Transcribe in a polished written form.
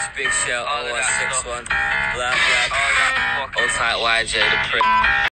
Big Shell, 0161, Black, All Tight YJ, the prick.